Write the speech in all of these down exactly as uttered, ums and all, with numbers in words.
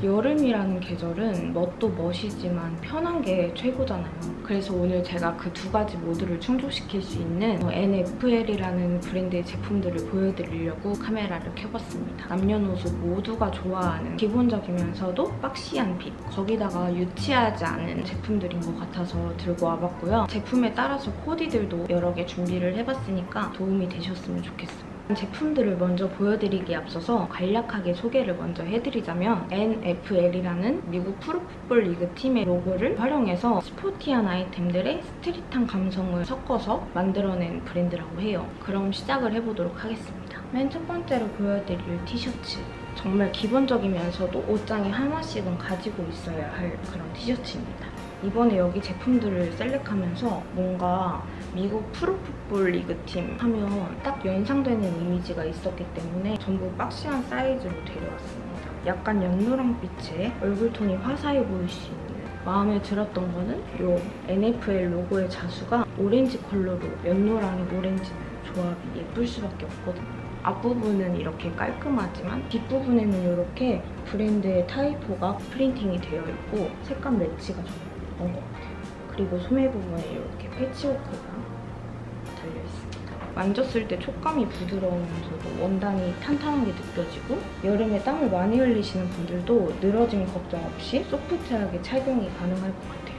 여름이라는 계절은 멋도 멋이지만 편한 게 최고잖아요. 그래서 오늘 제가 그 두 가지 모두를 충족시킬 수 있는 엔에프엘이라는 브랜드의 제품들을 보여드리려고 카메라를 켜봤습니다. 남녀노소 모두가 좋아하는 기본적이면서도 박시한 핏, 거기다가 유치하지 않은 제품들인 것 같아서 들고 와봤고요. 제품에 따라서 코디들도 여러 개 준비를 해봤으니까 도움이 되셨으면 좋겠어요. 제품들을 먼저 보여드리기에 앞서서 간략하게 소개를 먼저 해드리자면 엔에프엘이라는 미국 프로풋볼 리그 팀의 로고를 활용해서 스포티한 아이템들의 스트릿한 감성을 섞어서 만들어낸 브랜드라고 해요. 그럼 시작을 해보도록 하겠습니다. 맨 첫 번째로 보여드릴 티셔츠. 정말 기본적이면서도 옷장에 하나씩은 가지고 있어야 할 그런 티셔츠입니다. 이번에 여기 제품들을 셀렉하면서 뭔가 미국 프로풋볼 리그팀 하면 딱 연상되는 이미지가 있었기 때문에 전부 박시한 사이즈로 데려왔습니다. 약간 연노랑빛의 얼굴톤이 화사해 보일 수 있는, 마음에 들었던 거는 이 엔에프엘 로고의 자수가 오렌지 컬러로 연노랑이 오렌지는 조합이 예쁠 수밖에 없거든요. 앞부분은 이렇게 깔끔하지만 뒷부분에는 이렇게 브랜드의 타이포가 프린팅이 되어 있고 색감 매치가 정말 예쁜 것 같아요. 그리고 소매 부분에 이렇게 패치워크가 달려있습니다. 만졌을 때 촉감이 부드러우면서도 원단이 탄탄하게 느껴지고 여름에 땀을 많이 흘리시는 분들도 늘어짐 걱정 없이 소프트하게 착용이 가능할 것 같아요.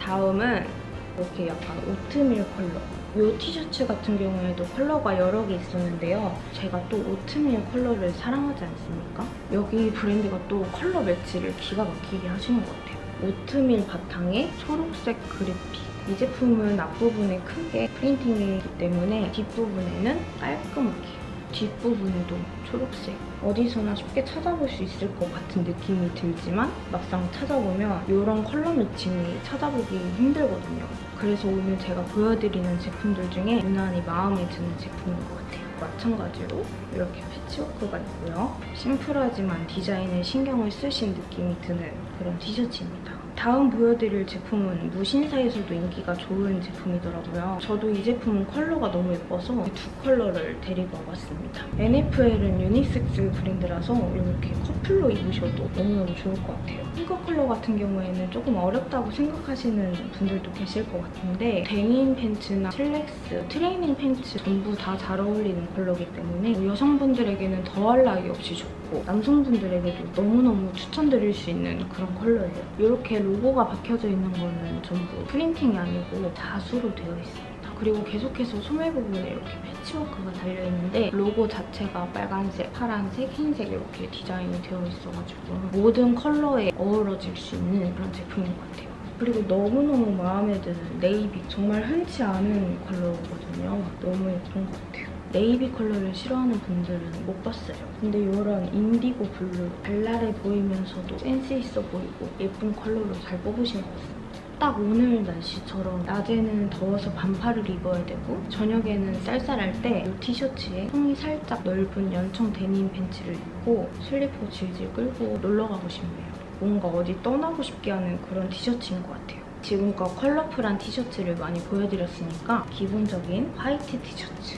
다음은 이렇게 약간 오트밀 컬러. 이 티셔츠 같은 경우에도 컬러가 여러 개 있었는데요. 제가 또 오트밀 컬러를 사랑하지 않습니까? 여기 브랜드가 또 컬러 매치를 기가 막히게 하시는 것 같아요. 오트밀 바탕에 초록색 그래픽. 이 제품은 앞부분에 크게 프린팅이 있기 때문에 뒷부분에는 깔끔하게, 뒷부분에도 초록색. 어디서나 쉽게 찾아볼 수 있을 것 같은 느낌이 들지만 막상 찾아보면 이런 컬러 매칭이 찾아보기 힘들거든요. 그래서 오늘 제가 보여드리는 제품들 중에 유난히 마음에 드는 제품인 것 같아요. 마찬가지로 이렇게 패치워크가 있고요. 심플하지만 디자인에 신경을 쓰신 느낌이 드는 그런 티셔츠입니다. 다음 보여드릴 제품은 무신사에서도 인기가 좋은 제품이더라고요. 저도 이 제품은 컬러가 너무 예뻐서 이 두 컬러를 데리고 와봤습니다. 엔에프엘은 유니섹스 브랜드라서 이렇게 커플로 입으셔도 너무너무 좋을 것 같아요. 핑크 컬러 같은 경우에는 조금 어렵다고 생각하시는 분들도 계실 것 같은데 데님 팬츠나 슬랙스, 트레이닝 팬츠 전부 다 잘 어울리는 컬러이기 때문에 여성분들에게는 더할 나위 없이 좋고 남성분들에게도 너무너무 추천드릴 수 있는 그런 컬러예요. 이렇게 로고가 박혀져 있는 거는 전부 프린팅이 아니고 자수로 되어 있습니다. 그리고 계속해서 소매 부분에 이렇게 패치워크가 달려있는데 로고 자체가 빨간색, 파란색, 흰색 이렇게 디자인이 되어 있어가지고 모든 컬러에 어우러질 수 있는 그런 제품인 것 같아요. 그리고 너무너무 마음에 드는 네이비. 정말 흔치 않은 컬러거든요. 너무 예쁜 것 같아요. 네이비 컬러를 싫어하는 분들은 못 봤어요. 근데 이런 인디고 블루, 발랄해 보이면서도 센스 있어 보이고 예쁜 컬러로 잘 뽑으신 것 같습니다. 딱 오늘 날씨처럼 낮에는 더워서 반팔을 입어야 되고 저녁에는 쌀쌀할 때 이 티셔츠에 통이 살짝 넓은 연청 데님 팬츠를 입고 슬리퍼 질질 끌고 놀러가고 싶네요. 뭔가 어디 떠나고 싶게 하는 그런 티셔츠인 것 같아요. 지금껏 컬러풀한 티셔츠를 많이 보여드렸으니까 기본적인 화이트 티셔츠.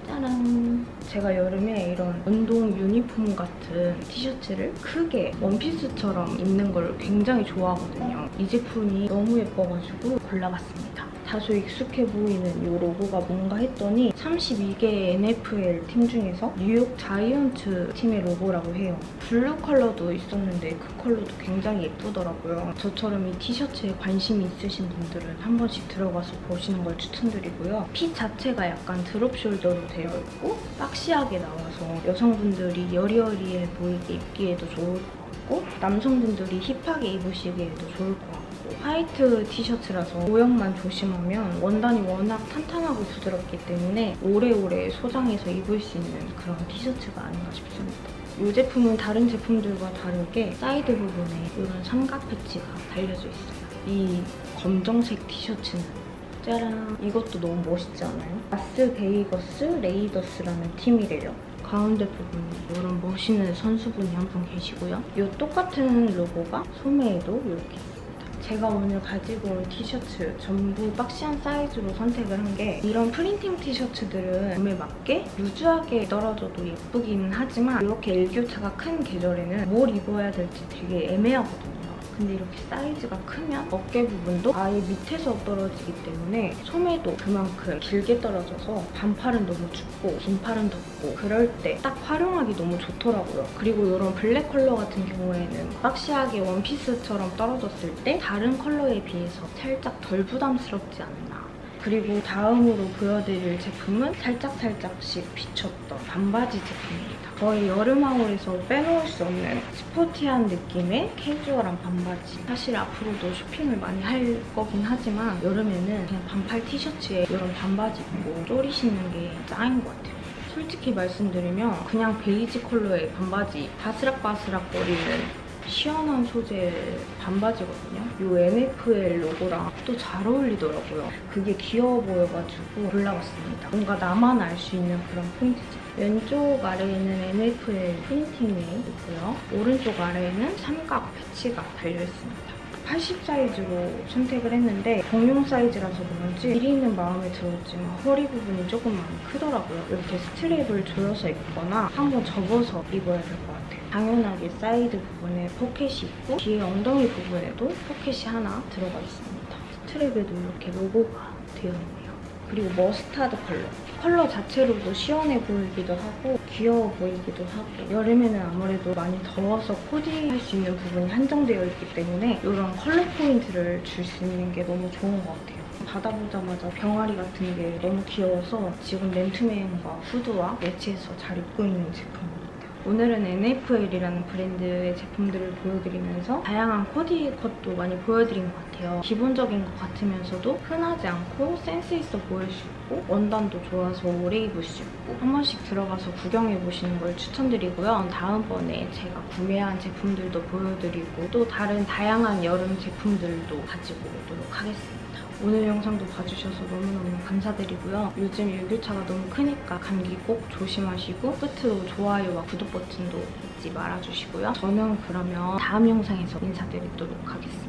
짜란! 제가 여름에 이런 운동 유니폼 같은 티셔츠를 크게 원피스처럼 입는 걸 굉장히 좋아하거든요. 이 제품이 너무 예뻐가지고 골라봤습니다. 다소 익숙해 보이는 이 로고가 뭔가 했더니 삼십이 개 엔에프엘 팀 중에서 뉴욕 자이언츠 팀의 로고라고 해요. 블루 컬러도 있었는데 그 컬러도 굉장히 예쁘더라고요. 저처럼 이 티셔츠에 관심이 있으신 분들은 한 번씩 들어가서 보시는 걸 추천드리고요. 핏 자체가 약간 드롭 숄더로 되어 있고 박시하게 나와서 여성분들이 여리여리해 보이게 입기에도 좋을 것 같고 남성분들이 힙하게 입으시기에도 좋을 것 같고 화이트 티셔츠라서 오염만 조심하면 원단이 워낙 탄탄하고 부드럽기 때문에 오래오래 소장해서 입을 수 있는 그런 티셔츠가 아닌가 싶습니다. 이 제품은 다른 제품들과 다르게 사이드 부분에 이런 삼각 패치가 달려져 있어요. 이 검정색 티셔츠는 짜란! 이것도 너무 멋있지 않아요? 라스베이거스 레이더스라는 팀이래요. 가운데 부분에 이런 멋있는 선수분이 한 분 계시고요. 이 똑같은 로고가 소매에도 이렇게 있습니다. 제가 오늘 가지고 온 티셔츠 전부 박시한 사이즈로 선택을 한 게 이런 프린팅 티셔츠들은 몸에 맞게 루즈하게 떨어져도 예쁘기는 하지만 이렇게 일교차가 큰 계절에는 뭘 입어야 될지 되게 애매하거든요. 근데 이렇게 사이즈가 크면 어깨 부분도 아예 밑에서 떨어지기 때문에 소매도 그만큼 길게 떨어져서 반팔은 너무 춥고 긴팔은 덥고 그럴 때 딱 활용하기 너무 좋더라고요. 그리고 이런 블랙 컬러 같은 경우에는 박시하게 원피스처럼 떨어졌을 때 다른 컬러에 비해서 살짝 덜 부담스럽지 않나. 그리고 다음으로 보여드릴 제품은 살짝살짝씩 비쳤던 반바지 제품입니다. 거의 여름하울에서 빼놓을 수 없는 스포티한 느낌의 캐주얼한 반바지. 사실 앞으로도 쇼핑을 많이 할 거긴 하지만 여름에는 그냥 반팔 티셔츠에 이런 반바지 입고 쪼리 신는 게 짱인 것 같아요. 솔직히 말씀드리면 그냥 베이지 컬러의 반바지, 바스락바스락 거리는 시원한 소재 반바지거든요. 이 엔에프엘 로고랑 또 잘 어울리더라고요. 그게 귀여워 보여가지고 골라봤습니다. 뭔가 나만 알 수 있는 그런 포인트죠. 왼쪽 아래에는 엔에프엘 프린팅 네임 있고요. 오른쪽 아래에는 삼각 패치가 달려있습니다. 팔십 사이즈로 선택을 했는데 공용 사이즈라서 그런지 길이는 마음에 들었지만 허리 부분이 조금 많이 크더라고요. 이렇게 스트랩을 조여서 입거나 한번 접어서 입어야 될 것 같아요. 당연하게 사이드 부분에 포켓이 있고 뒤에 엉덩이 부분에도 포켓이 하나 들어가 있습니다. 스트랩에도 이렇게 로고가 되어 있네요. 그리고 머스타드 컬러. 컬러 자체로도 시원해 보이기도 하고 귀여워 보이기도 하고 여름에는 아무래도 많이 더워서 코디할 수 있는 부분이 한정되어 있기 때문에 이런 컬러 포인트를 줄 수 있는 게 너무 좋은 것 같아요. 받아보자마자 병아리 같은 게 너무 귀여워서 지금 맨투맨과 후드와 매치해서 잘 입고 있는 제품입니다. 오늘은 엔에프엘이라는 브랜드의 제품들을 보여드리면서 다양한 코디 컷도 많이 보여드린 것 같아요. 기본적인 것 같으면서도 흔하지 않고 센스 있어 보일 수 있고 원단도 좋아서 오래 입을 수 있고 한 번씩 들어가서 구경해보시는 걸 추천드리고요. 다음번에 제가 구매한 제품들도 보여드리고 또 다른 다양한 여름 제품들도 가지고 오도록 하겠습니다. 오늘 영상도 봐주셔서 너무너무 감사드리고요. 요즘 일교차가 너무 크니까 감기 꼭 조심하시고 끝으로 좋아요와 구독 버튼도 잊지 말아주시고요. 저는 그러면 다음 영상에서 인사드리도록 하겠습니다.